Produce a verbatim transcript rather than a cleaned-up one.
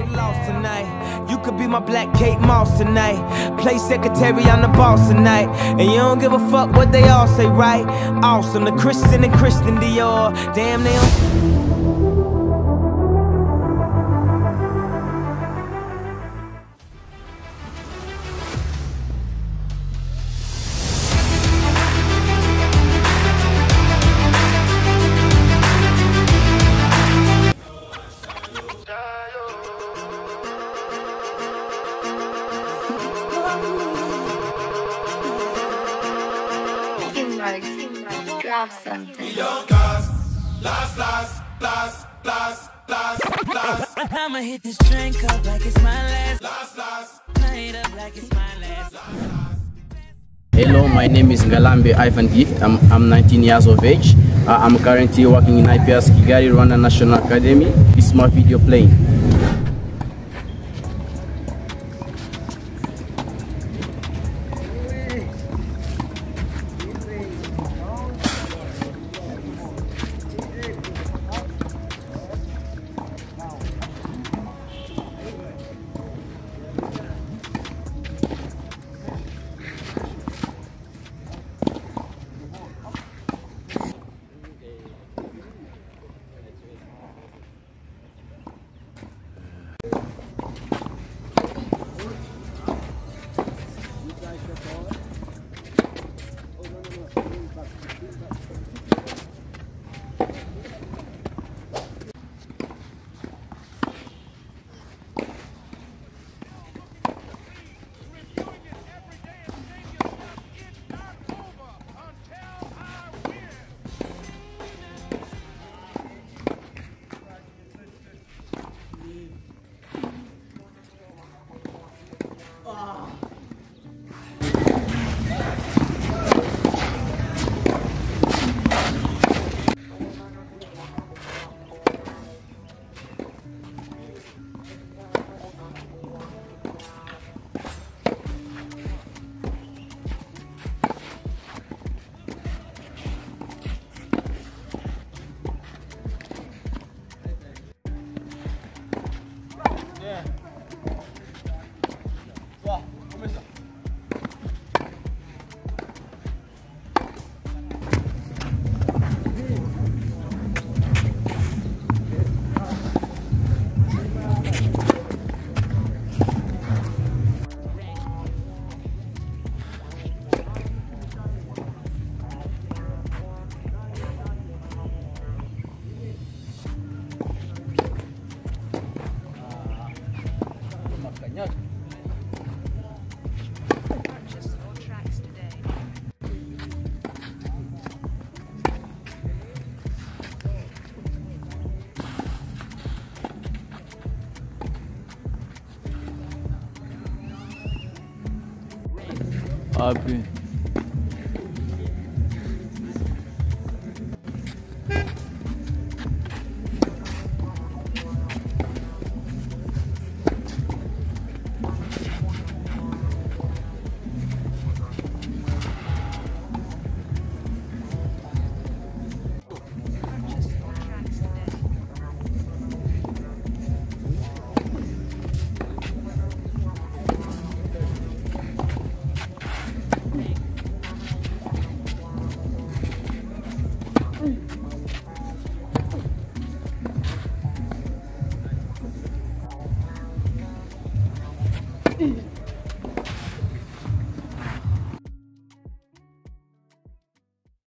lost tonight. You could be my black Kate Moss tonight. Play secretary, I'm the boss tonight. And you don't give a fuck what they all say, right? Awesome, the Christian and Christian Dior. Damn, they don't... Drop something. Last, last, last, last, last, last. I'ma hit this drink up like it's my last. Last, last. Night up like it's my last. Hello, my name is Ngalambe Ivan Gift. I'm, I'm nineteen years of age. Uh, I'm currently working in I P S Kigali, Rwanda National Academy. It's my video playing. Abi. Mm.